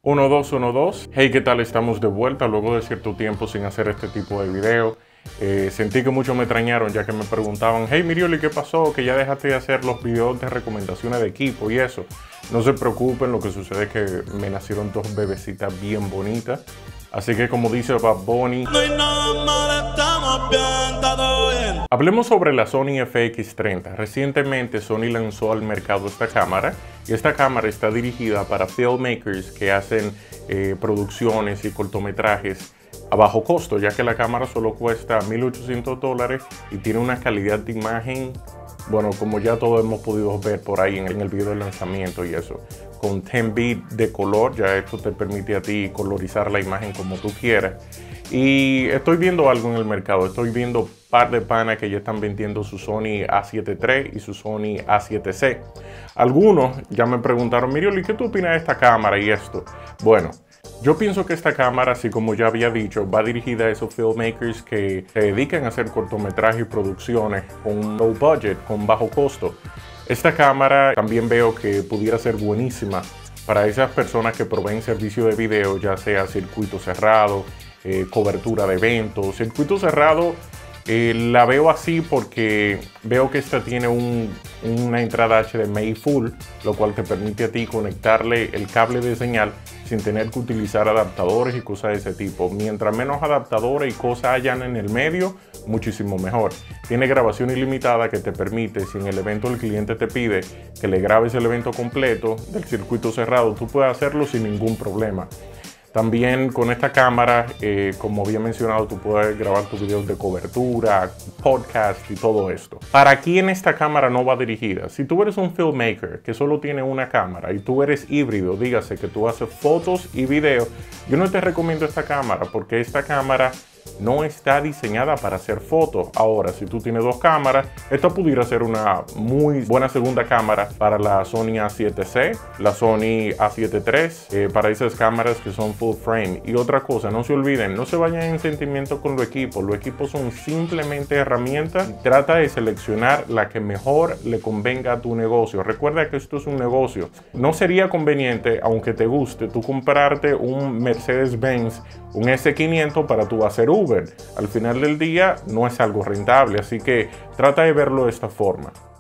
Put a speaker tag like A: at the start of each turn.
A: 1, 2, 1, 2. Hey, ¿qué tal? Estamos de vuelta luego de cierto tiempo sin hacer este tipo de video. Sentí que muchos me extrañaron ya que me preguntaban, hey Mirioli, ¿qué pasó? Que ya dejaste de hacer los videos de recomendaciones de equipo y eso. No se preocupen, lo que sucede es que me nacieron dos bebecitas bien bonitas. Así que como dice Bad Bunny, no hay nada mal, estamos bien, todo bien. Hablemos sobre la Sony FX30. Recientemente Sony lanzó al mercado esta cámara y esta cámara está dirigida para filmmakers que hacen producciones y cortometrajes a bajo costo, ya que la cámara solo cuesta $1,800 y tiene una calidad de imagen, bueno, como ya todos hemos podido ver por ahí en el video del lanzamiento y eso, con 10 bits de color. Ya esto te permite a ti colorizar la imagen como tú quieras. Y estoy viendo algo en el mercado, estoy viendo par de panas que ya están vendiendo su Sony A7 III y su Sony A7C. Algunos ya me preguntaron, Mirioli, ¿qué tú opinas de esta cámara y esto? Bueno, yo pienso que esta cámara, así como ya había dicho, va dirigida a esos filmmakers que se dedican a hacer cortometrajes y producciones con low budget, con bajo costo. Esta cámara también veo que pudiera ser buenísima para esas personas que proveen servicio de video, ya sea circuito cerrado, cobertura de eventos. Circuito cerrado la veo así porque veo que esta tiene una entrada HDMI full, lo cual te permite a ti conectarle el cable de señal sin tener que utilizar adaptadores y cosas de ese tipo. Mientras menos adaptadores y cosas hayan en el medio, muchísimo mejor. Tiene grabación ilimitada que te permite, si en el evento el cliente te pide que le grabes el evento completo del circuito cerrado, tú puedes hacerlo sin ningún problema. También con esta cámara, como había mencionado, tú puedes grabar tus videos de cobertura, podcast y todo esto. ¿Para quién esta cámara no va dirigida? Si tú eres un filmmaker que solo tiene una cámara y tú eres híbrido, dígase que tú haces fotos y videos, yo no te recomiendo esta cámara porque esta cámara no está diseñada para hacer fotos. Ahora, si tú tienes dos cámaras, esta pudiera ser una muy buena segunda cámara para la Sony A7C, la Sony A7 III, para esas cámaras que son full frame. Y otra cosa, no se olviden, no se vayan en sentimiento con los equipos. Los equipos son simplemente herramientas. Trata de seleccionar la que mejor le convenga a tu negocio. Recuerda que esto es un negocio. No sería conveniente, aunque te guste, tú comprarte un Mercedes-Benz, un S500 para tú hacer Uber. Al final del día no es algo rentable, así que trata de verlo de esta forma.